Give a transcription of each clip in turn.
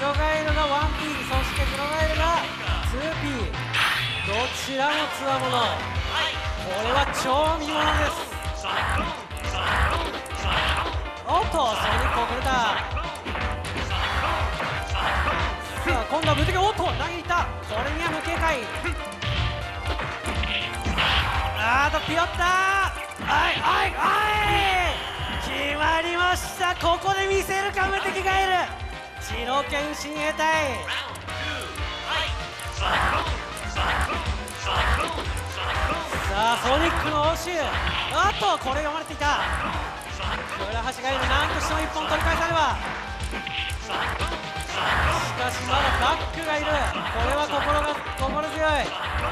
黒ガエルが 1P、 そして黒ガエルが 2P、 どちらもつわもの。これは超見ものです。おっとソニック遅れた。さあ今度は無敵、おっと投げにいった。これには無警戒。ピヨった。決まりました。ここで見せるか無敵ガエル。ジロケン親衛隊。さあソニックの応酬。これ読まれていた。倉橋ガエルなんとしても1本取り返されば。しかしまだバックがいる。これは心強い。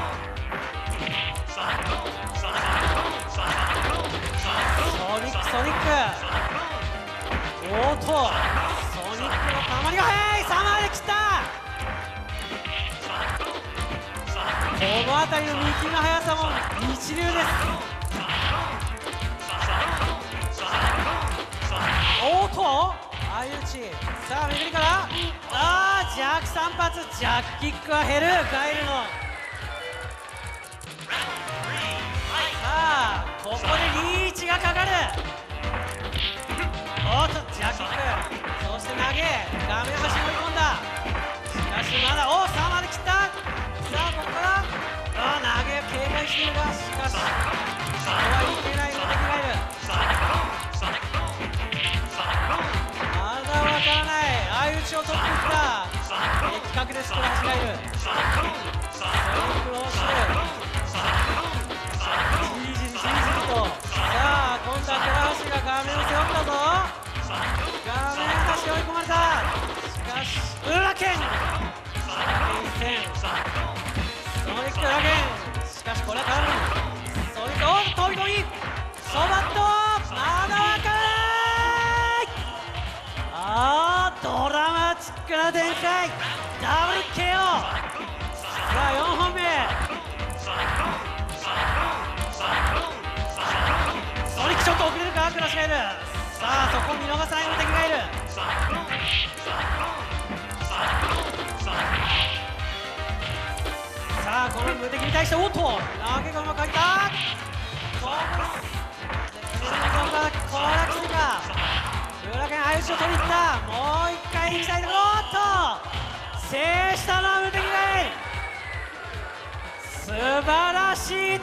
ソニックソニックのたまりが速い。サマーで切った。この辺りの見切りの速さも一流です。相打ち。さあめぐりから、弱3発、ジャッキックは減るガエルの。ここでリーチがかかる。ジャッキック、そして投げ、画面端に追い込んだ。しかしまだサーマーで切った。さあここから投げ警戒しているが、しかしここはいけない無敵ガエル。まだわからない。相打ちを取っていった。的確です。倉橋ガエル。ソニックの応酬。さあ今度は倉橋が画面を背負ったぞ。画面端に追い込まれた。しかし裏剣一戦。ソニック裏剣。しかしこれは絡む。ソニック飛び込みソバット。まだわからない。ドラマチックな展開。ダブル KO。さあ4本目。ちょっと遅れるか、クラッシュガエル。さあそこを見逃さない無敵ガエル。さあこの無敵に対して投げがうまく入った。これきついか。裏剣相打ちを取りにいった。もう一回行きたいところ。制したのは無敵ガエル。素晴らしい。